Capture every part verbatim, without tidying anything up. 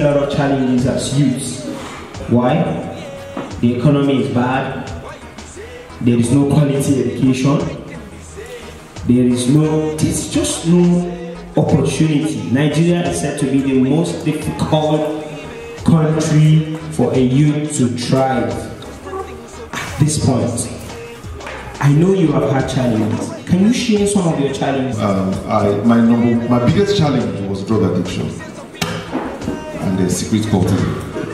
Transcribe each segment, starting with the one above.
lot of challenges as youths. Why? The economy is bad. There is no quality education. There is no, there's just no opportunity. Nigeria is said to be the most difficult country for a youth to thrive at this point. I know you have had challenges. Can you share some of your challenges? Um, I, my number, my biggest challenge was drug addiction and the secret cultism.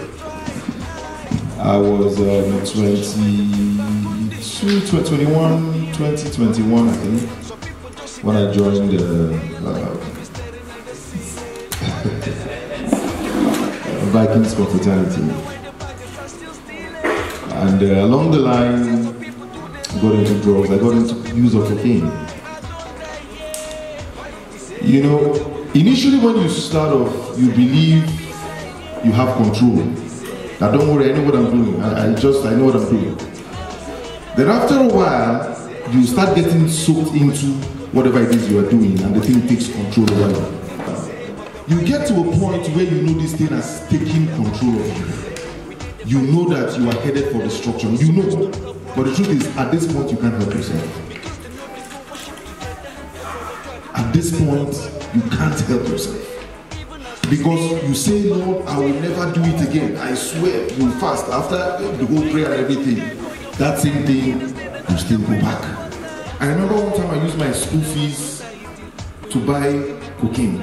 I was um, twenty-two, twenty-one, twenty twenty-one, I think, when I joined the uh, Vikings confraternity, and uh, along the line, I got into drugs. I got into use of cocaine. You know, initially when you start off, you believe you have control. Now don't worry, I know what I'm doing. I, I just, I know what I'm doing. Then after a while, you start getting soaked into whatever it is you are doing, and the thing takes control over you. You get to a point where you know this thing has taken control of you. You know that you are headed for destruction. You know. But the truth is, at this point, you can't help yourself. At this point, you can't help yourself. Because you say, Lord, I will never do it again. I swear, you fast. After the whole prayer and everything, that same thing, you still go back. I remember one time I used my school fees to buy cocaine.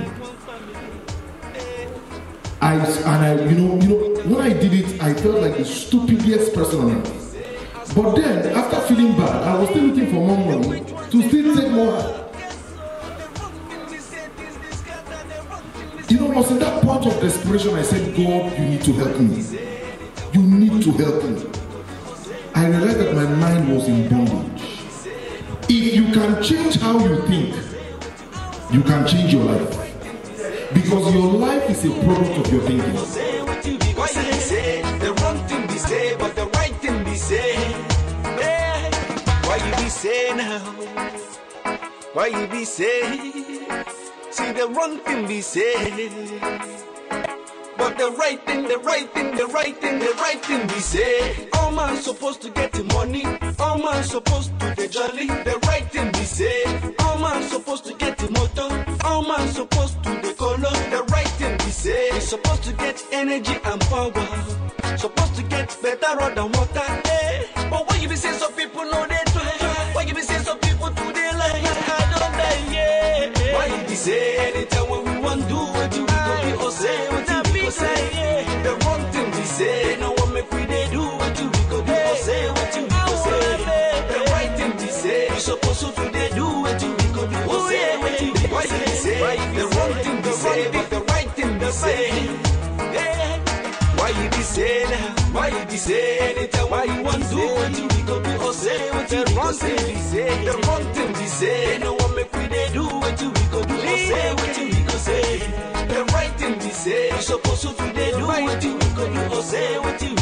I, and I, you know, you know, when I did it, I felt like the stupidest person on earth. But then, after feeling bad, I was still looking for more money to still take more. You know, it was in that point of desperation I said, God, you need to help me. You need to help me. I realized that my mind was in bondage. If you can change how you think, you can change your life. Because your life is a product of your thinking. Why you be saying now? Why you be saying? See the wrong thing be saying, but the right thing, the right thing, the right thing, the right thing be say. All man supposed to get the money. All man supposed to the jolly. The right thing be say. All man supposed to get the motor. All man supposed to the color. The right thing be say. He's supposed to get energy and power. Supposed to get better road and water. Hey. But why you be saying some people know they try? Why you be saying some people do they like? I don't like yeah. Why you be say anytime when we want do what you go be or say what you be say? The wrong thing we say. No one make we they do what you go do or say what you go say. The right thing we say. You supposed to do they do what you go do or say what you go say. The wrong thing we say, but the right thing we say. Why you be saying that? Why you be saying anytime why you want to do what you go do or say what you go say? The wrong thing we say. No one make we they do what you go do or say what you go say. The right thing we say. You supposed to do they do what you go do or say what you